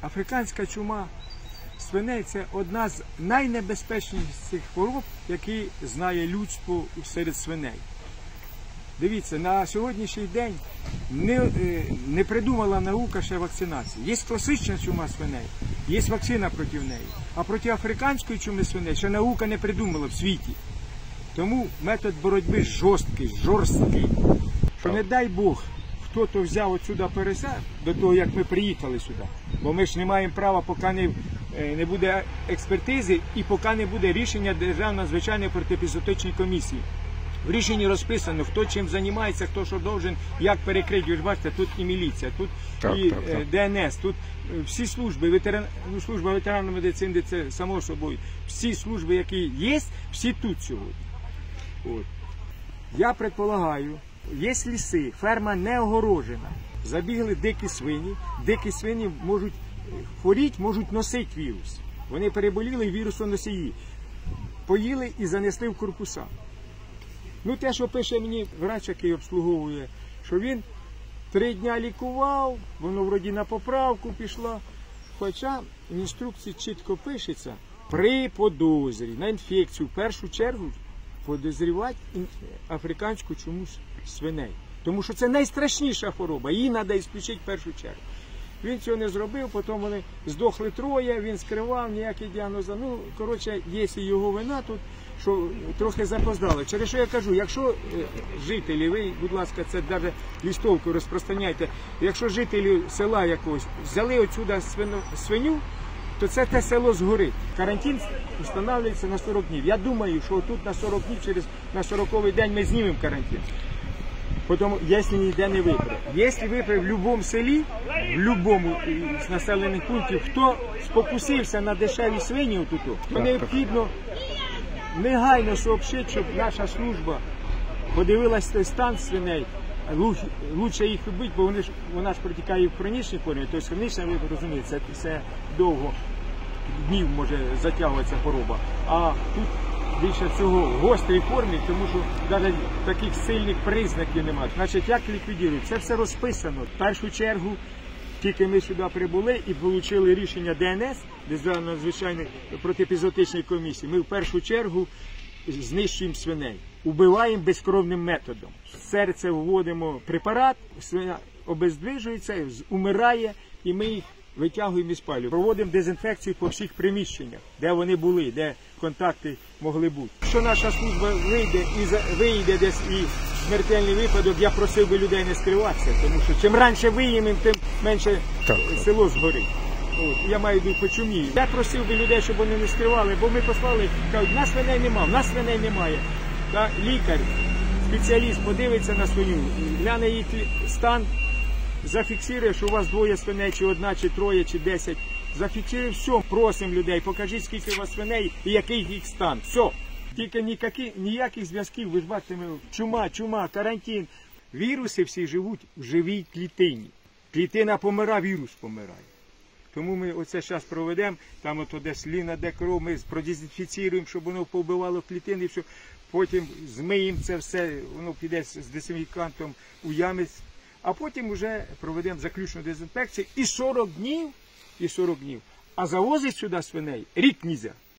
Африканська чума свиней – це одна з найнебезпечніших хвороб, які знає людство серед свиней. Дивіться, на сьогоднішній день не придумала наука ще вакцинації. Є класична чума свиней, є вакцина проти неї. А проти африканської чуми свиней ще наука не придумала в світі. Тому метод боротьби жорсткий. Що не дай Бог, хто-то взяв отсюди переса, до того, як ми приїхали сюди. Бо ми ж не маємо права, поки не буде експертизи і поки не буде рішення Державної надзвичайної протиепізоотичної комісії. В рішенні розписано, хто чим займається, хто що должен, як перекрити. Ви ж бачите, тут і міліція, тут і ДНС, тут всі служби, служба ветеранної медицини, це само собою. Всі служби, які є, всі тут сьогодні. От. Я предполагаю, є ліси, ферма не огорожена, забігли дикі свині можуть хворіти, можуть носити вірус. Вони переболіли і вірусоносії. Поїли і занесли в корпуса. Ну, те, що пише мені врач, який обслуговує, що він 3 дні лікував, воно вроді на поправку пішло. Хоча в інструкції чітко пишеться, при підозрі на інфекцію в першу чергу підозрювати африканську чуму свиней. Тому що це найстрашніша хвороба, її треба ісключити в першу чергу. Він цього не зробив, потім вони здохли 3, він скривав, ніякий діагноз. Ну, коротше, є і його вина тут, що трохи запоздали. Через що я кажу, якщо жителі, ви, будь ласка, це навіть листовку розпространяйте, якщо жителі села якогось взяли отсюди свиню, то це те село згорить. Карантин встановлюється на 40 днів. Я думаю, що тут на 40 днів, на 40-й день ми знімемо карантин. Потім, якщо ніде не випре. Якщо випре в будь-якому селі, в будь-якому з населених пунктів, хто спокусився на дешеві свині, то необхідно негайно сообщити, щоб наша служба подивилась той стан свиней. Лучше їх робити, бо вона ж протікає в хронічній формі. Тобто хронічна, ви розумієте, це довго днів може затягуватися хвороба. А тут більше цього в гострій формі, тому що навіть таких сильних признаків немає. Значить, як ліквідують? Це все розписано. В першу чергу, тільки ми сюди прибули і отримали рішення ДНС, Державної надзвичайної протиепізоотичної комісії, ми в першу чергу знищуємо свиней. Убиваємо безкровним методом. В серце вводимо препарат, свиня обездвижується, умирає, і ми їх витягуємо і спалюємо. Проводимо дезінфекцію по всіх приміщеннях, де вони були, де контакти могли бути. Якщо наша служба вийде десь і смертельний випадок, я просив би людей не скриватися, тому що чим раніше виїмемо, тим менше село згорить. Я маю йду по чумі. Я просив би людей, щоб вони не скривали, бо ми послали, кажуть, нас свиней немає, в нас свиней немає. Та лікар, спеціаліст подивиться на свиню, гляне їх стан, зафіксує, що у вас 2 свиней, чи 1, чи 3, чи 10. Зафіксує все, просимо людей, покажіть, скільки у вас свиней і який їх стан. Все. Тільки ніяких зв'язків, ви ж бачите, чума, карантин. Віруси всі живуть в живій клітині. Клітина помирає, вірус помирає. Тому ми оце зараз проведемо, там ото де сліна, де кров, ми продезінфіціруємо, щоб воно повбивало клітини, все. Потім змиємо це все, воно піде з дезінфікантом у ями, а потім вже проведемо заключну дезінфекцію і 40 днів, а завозити сюди свиней рік нельзя.